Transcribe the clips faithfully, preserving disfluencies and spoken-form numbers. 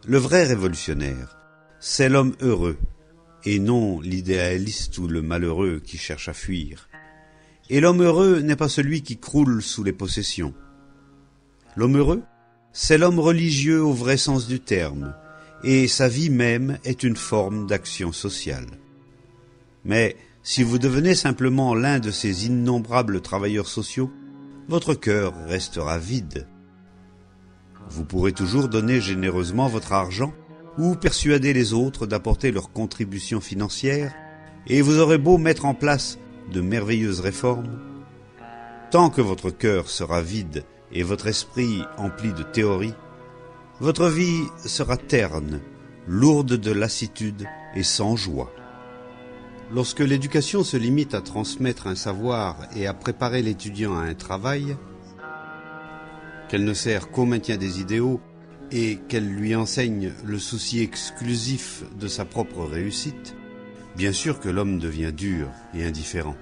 Le vrai révolutionnaire, c'est l'homme heureux, et non l'idéaliste ou le malheureux qui cherche à fuir. Et l'homme heureux n'est pas celui qui croule sous les possessions. L'homme heureux, c'est l'homme religieux au vrai sens du terme, et sa vie même est une forme d'action sociale. Mais si vous devenez simplement l'un de ces innombrables travailleurs sociaux, votre cœur restera vide. Vous pourrez toujours donner généreusement votre argent ou persuader les autres d'apporter leur contribution financière, et vous aurez beau mettre en place de merveilleuses réformes. Tant que votre cœur sera vide et votre esprit empli de théories, votre vie sera terne, lourde de lassitude et sans joie. Lorsque l'éducation se limite à transmettre un savoir et à préparer l'étudiant à un travail, qu'elle ne sert qu'au maintien des idéaux et qu'elle lui enseigne le souci exclusif de sa propre réussite, bien sûr que l'homme devient dur et indifférent.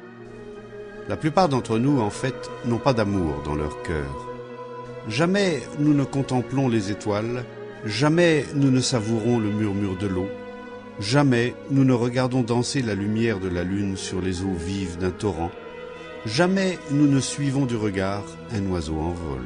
La plupart d'entre nous, en fait, n'ont pas d'amour dans leur cœur. Jamais nous ne contemplons les étoiles, jamais nous ne savourons le murmure de l'eau, jamais nous ne regardons danser la lumière de la lune sur les eaux vives d'un torrent, jamais nous ne suivons du regard un oiseau en vol.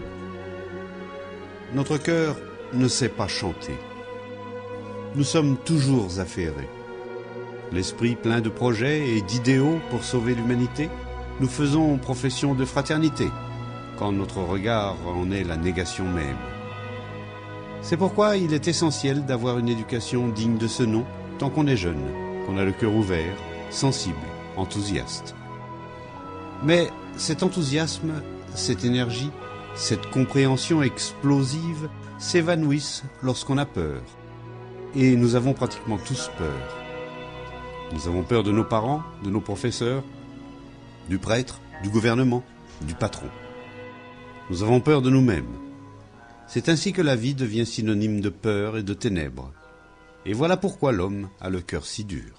Notre cœur ne sait pas chanter. Nous sommes toujours affairés. L'esprit plein de projets et d'idéaux pour sauver l'humanité, nous faisons profession de fraternité, quand notre regard en est la négation même. C'est pourquoi il est essentiel d'avoir une éducation digne de ce nom, tant qu'on est jeune, qu'on a le cœur ouvert, sensible, enthousiaste. Mais cet enthousiasme, cette énergie, cette compréhension explosive s'évanouissent lorsqu'on a peur. Et nous avons pratiquement tous peur. Nous avons peur de nos parents, de nos professeurs, du prêtre, du gouvernement, du patron. Nous avons peur de nous-mêmes. C'est ainsi que la vie devient synonyme de peur et de ténèbres. Et voilà pourquoi l'homme a le cœur si dur.